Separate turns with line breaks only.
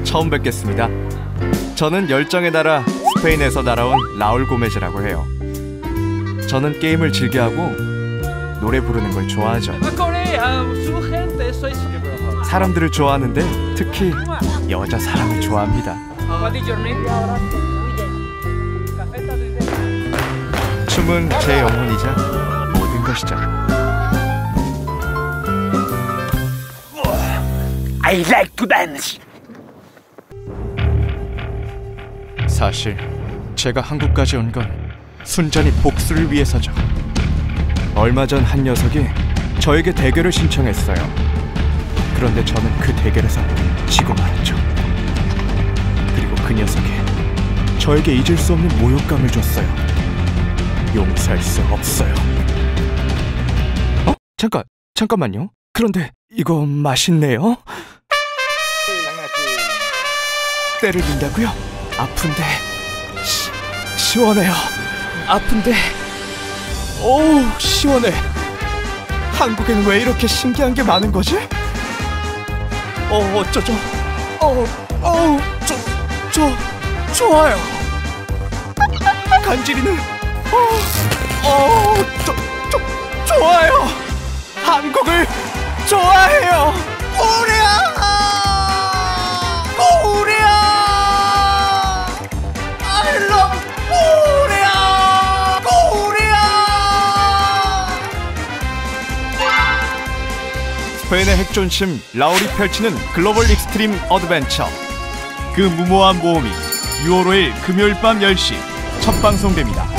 처음 뵙겠습니다. 저는 열정의 나라 스페인에서 날아온 라울 고메즈라고 해요. 저는 게임을 즐겨하고 노래 부르는 걸 좋아하죠. 사람들을 좋아하는데 특히 여자 사람을 좋아합니다. 춤은 제 영혼이자 모든 것이죠.
I like to dance.
사실 제가 한국까지 온 건 순전히 복수를 위해서죠. 얼마 전 한 녀석이 저에게 대결을 신청했어요. 그런데 저는 그 대결에서 지고 말았죠. 그리고 그 녀석이 저에게 잊을 수 없는 모욕감을 줬어요. 용서할 수 없어요. 잠깐만요. 그런데 이거 맛있네요. 때를 빈다고요? 아픈데 시원해요. 아픈데 오우 시원해. 한국에는 왜 이렇게 신기한 게 많은 거지? 어쩌죠? 좋아요. 간지리는 좋아요. 한국을 좋아해요. 우리야. I love 코리아. 스페인의 핵존심 라울이 펼치는 글로벌 익스트림 어드벤처. 그 무모한 모험이 6월 5일 금요일 밤 10시 첫 방송됩니다.